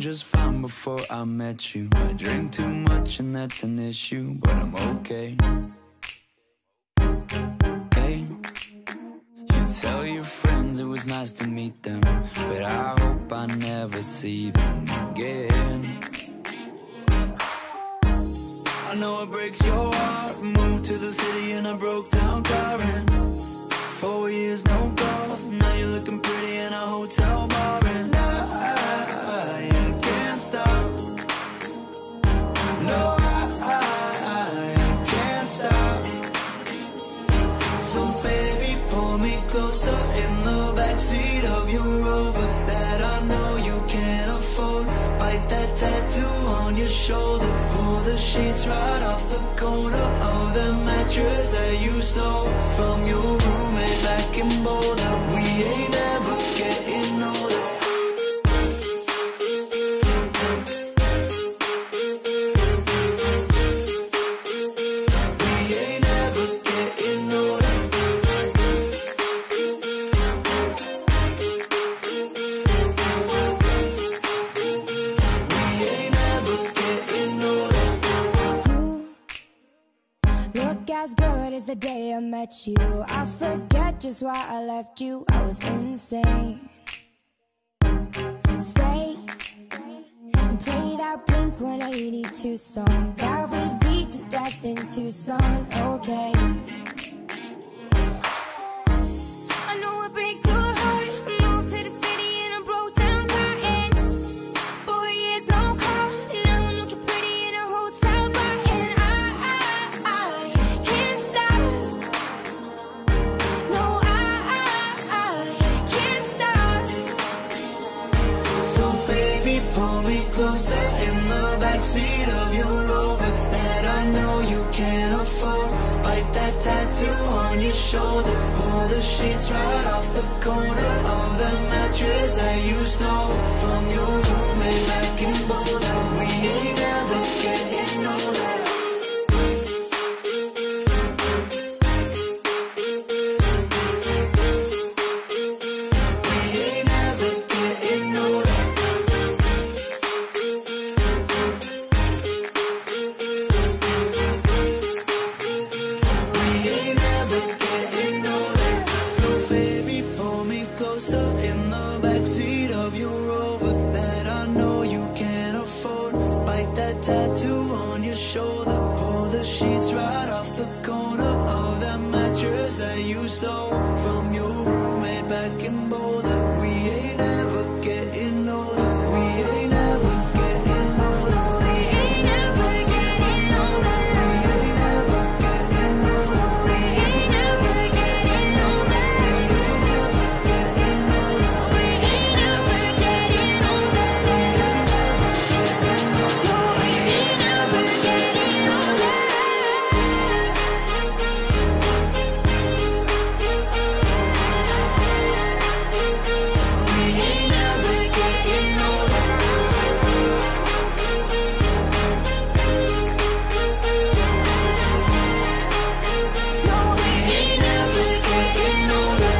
just fine before I met you. I drink too much and that's an issue, but I'm okay. Hey, you tell your friends it was nice to meet them, but I hope I never see them again. I know it breaks your heart. Moved to the city and I broke down crying. 4 years, no calls. Now you're looking pretty in a hotel bar, and I can't stop. No, I can't stop. So baby, pull me closer in the backseat of your Rover that I know you can't afford. Bite that tattoo on your shoulder. Pull the sheets right off the corner of the mattress that you stole from your roommate back in Boulder. We ain't ever getting older. We ain't ever getting older. We ain't ever getting older. You look as good as the day I met you. I forget just why I left you. I was insane. Stay and play that Blink 182 song that we beat to death in Tucson. Okay. I know it breaks your heart. Moved to the city and I broke down crying. 4 years, no call. Now I'm looking pretty in a hotel bar, and I can't stop. No, I can't stop. So baby, pull me closer in the backseat of your Rover that I know you can't afford. Bite that tattoo on your shoulder. Pull the sheets right off the corner of the mattress that you stole from your roommate back in Boulder. We ain't ever getting older. We ain't ever getting older. We ain't ever getting older. So baby, pull me closer in the backseat of your Rover that I know you can't afford. Bite that tattoo on your shoulder. Pull the sheets right off the corner of that mattress that you stole from your roommate back in Boulder. We ain't ever getting older. We ain't ever getting older. We ain't ever getting older. We ain't ever getting older. We ain't ever getting older. We ain't ever getting older. We ain't ever getting older. We ain't ever getting older. No, we Ain't never getting older.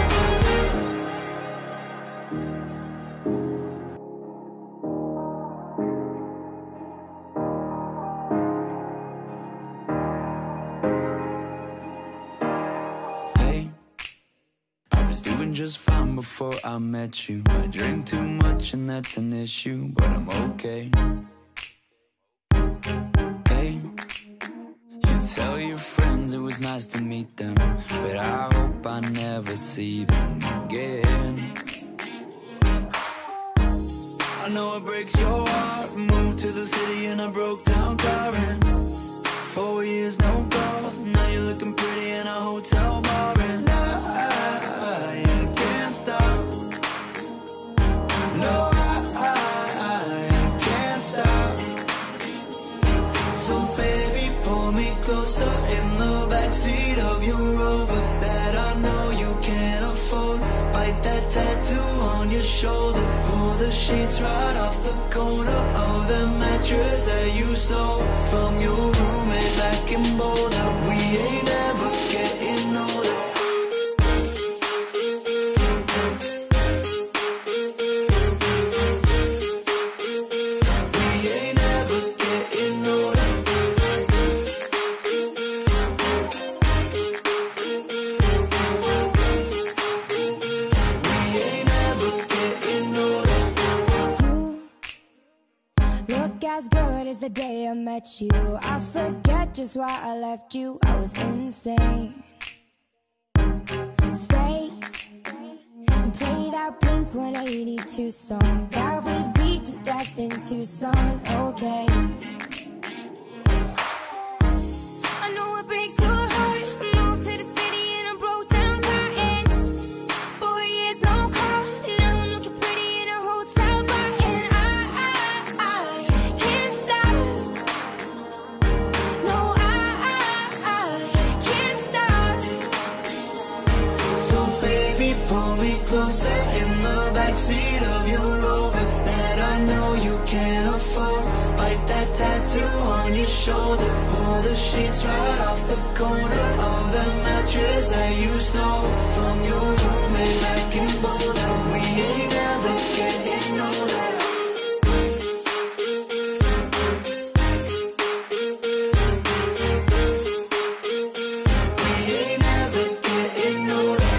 Hey, I was doing just fine before I met you. I drink too much and that's an issue, but I'm okay. Hey, you tell your friends it was nice to meet them, but I hope I never see them again. I know it breaks your heart. Moved to the city and I broke down crying. 4 years, no calls. Now you're looking pretty in a hotel bar, and I can't stop. No, I can't stop. So baby, pull me closer in the backseat of your Rover that I know you can't afford. Bite that tattoo on your shoulder. Pull the sheets right off the corner of the mattress that you stole from your roommate back in Boulder. We ain't ever getting older. day I met you. I forget just why I left you. I was insane. Stay and play that Blink-182 song that we beat to death in Tucson. Okay, I know it breaks your heart. Moved to the city and I broke down crying. 4 years no call, now I'm looking pretty in a hotel bar. And I can't stop. No, I can't stop. So baby, pull me closer in the backseat of your Rover that I know you can't afford. Bite that tattoo on your shoulder. Pull the sheets right off the corner of the mattress that you stole from your roommate back in Boulder. We ain't never getting older. We ain't never getting older.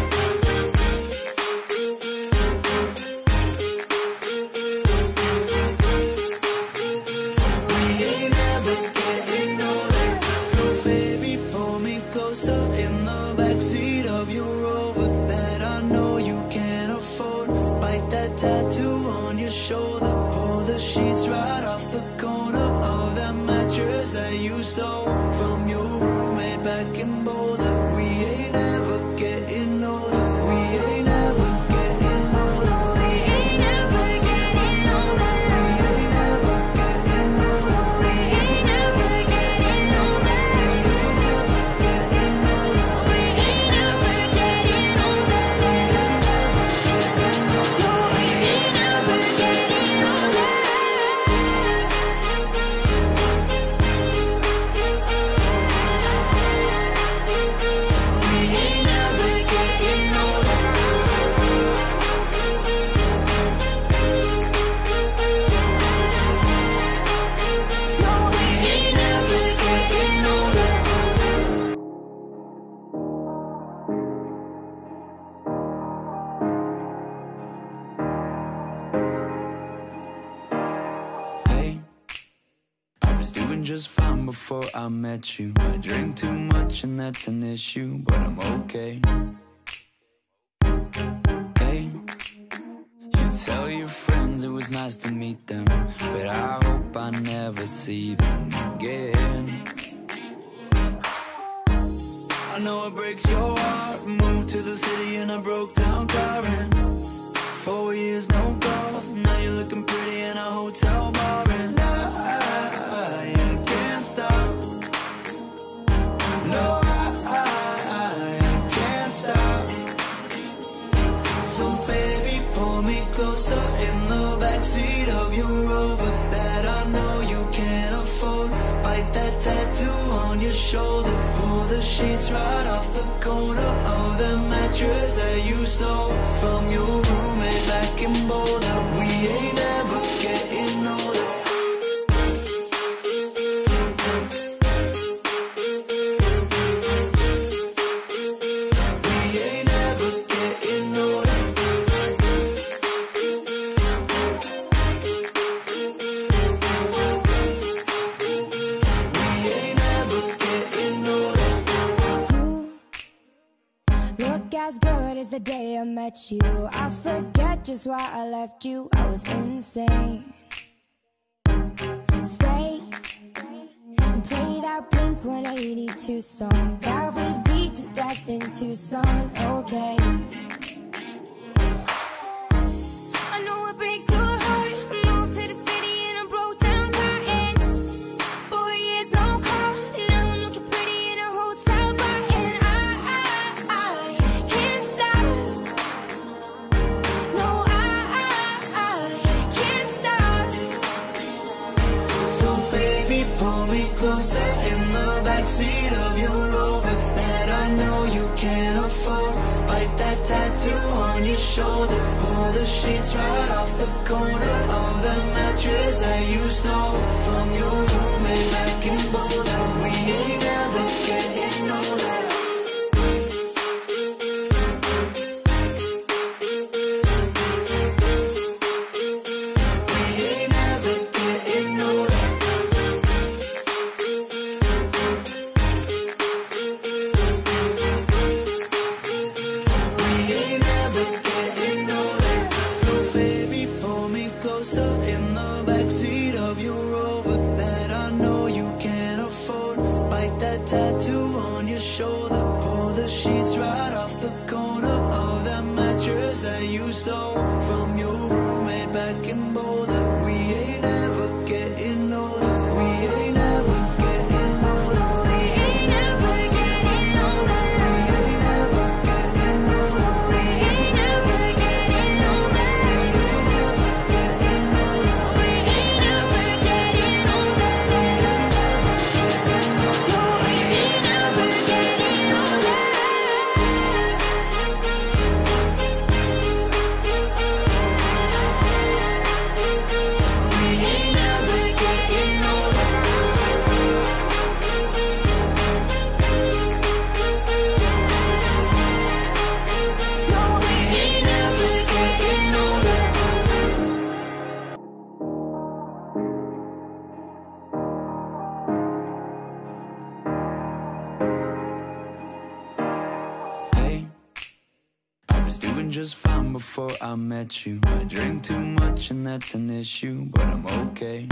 We ain't never getting older. So baby, pull me closer in the backseat of your Rover that I know you can't afford. Bite that tattoo on your shoulder. Pull the sheets right off the corner of that mattress that you stole from your roommate back in Boulder. We ain't ever getting older. We ain't ever getting older. We ain't never getting older. We ain't never getting older. We ain't never getting older. We ain't never getting older. No, we ain't never getting older. We ain't never getting older. No, we ain't never getting older. Hey, I was doing just fine before I met you. I drink too much and that's an issue, but I'm okay. Hey, you tell your friends it was nice to meet them, but I hope I never see them again. I know it breaks your heart. Moved to the city and I broke down crying. 4 years no calls, now you're looking pretty in a hotel bar. And I can't stop. No, I can't stop. So baby, pull me closer in the backseat of your Rover that I know you can't afford. Bite that tattoo on your shoulder. Pull the sheets right off the corner of the mattress that you stole from your roommate back in Boulder. We ain't ever getting older. We ain't ever getting older. We ain't ever getting older. You look as good as the day I met you. I forget just why I left you. I was insane. Stay and play that Blink-182 song that we beat to death in Tucson. Okay, I know it breaks your heart. Moved to the city and I broke down crying. 4 years no call, now I'm looking pretty in a hotel bar. And I can't stop. No, I can't stop. So baby, pull me closer in the backseat of your Rover that I know you can't afford. Bite that tattoo on your shoulder. Pull the sheets right off the corner of the mattress that you stole from your roommate back in Boulder. We ain't never getting older. We ain't never getting older. just fine before I met you. I drink too much and that's an issue, but I'm okay.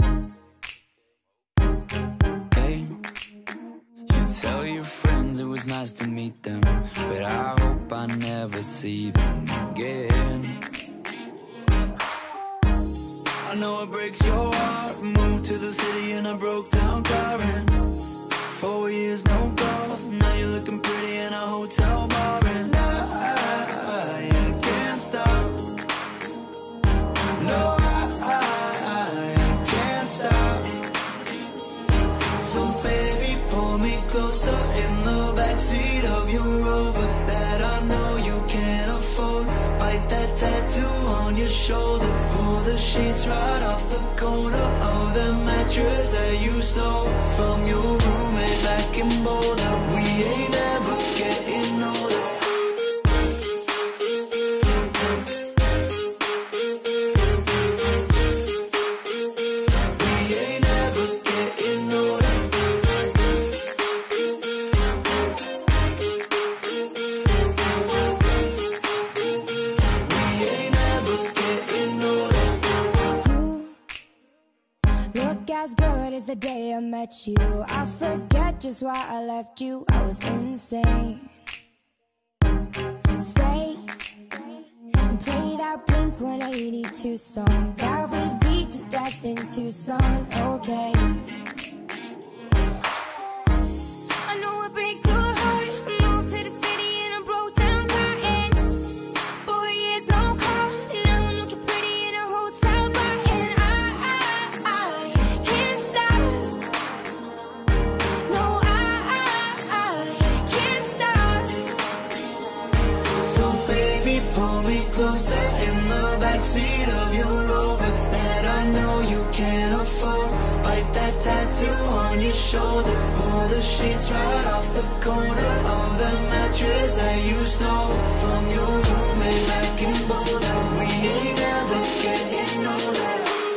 Hey, you tell your friends it was nice to meet them, but I hope I never see them again. I know it breaks your heart. Moved to the city and I broke down crying. 4 years, no calls. Now you're looking pretty in a hotel bar, and I can't stop. No, I can't stop. So baby, pull me closer in the backseat of your Rover that I know you can't afford. Bite that tattoo on your shoulder. Pull the sheets right off the corner of the mattress that you stole from your roommate back in Boulder. We ain't ever getting older. We ain't ever getting older. We ain't ever getting older. You look as good as the day I met you. I forget just why I left you. I was insane. Stay and play that Blink 182 song that we beat to death in Tucson. Okay. I know it breaks your heart. Moved to the city and I broke down crying. 4 years, no call. Now I'm looking pretty in a hotel bar, and I can't stop. No, I can't stop. So baby, pull me closer in the backseat of your Rover that I know you can't afford. Bite that tattoo on your shoulder. Pull the sheets right off the corner of the mattress that you stole from your roommate back in Boulder. We ain't ever getting older.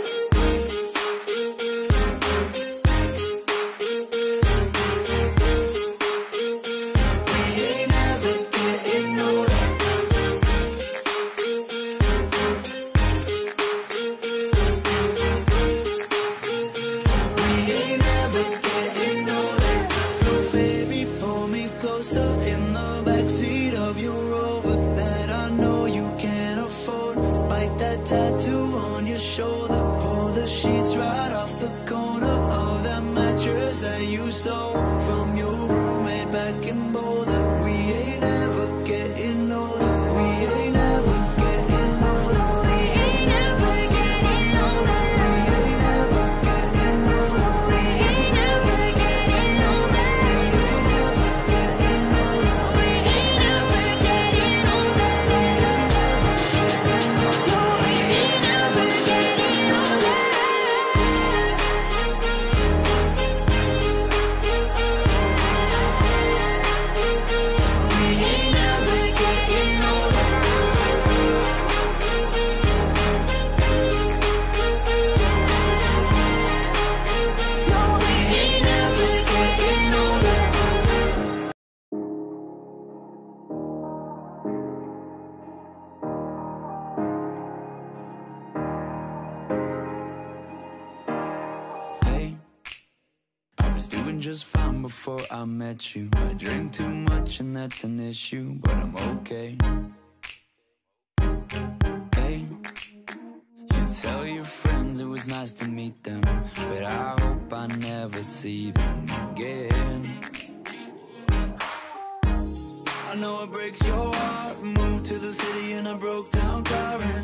We ain't ever getting older. We ain't ever getting older. So baby, pull me closer in the backseat of your Rover that I know you can't afford. Bite that tattoo on your shoulder. Pull the sheets right off the corner of that mattress that you stole from your roommate back in Boulder. We ain't ever getting older. We ain't ever getting older. We ain't ever getting older. We ain't ever getting older. We ain't ever getting older. We ain't ever getting older. We ain't ever getting older. No, we ain't ever getting older. We ain't ever getting older. No, we Ain't never getting older. Hey, I was doing just fine before I met you. I drink too much and that's an issue, but I'm okay. Hey, you tell your friends it was nice to meet them, but I hope I never see them again. I know it breaks your heart. Moved to the city and I broke down crying.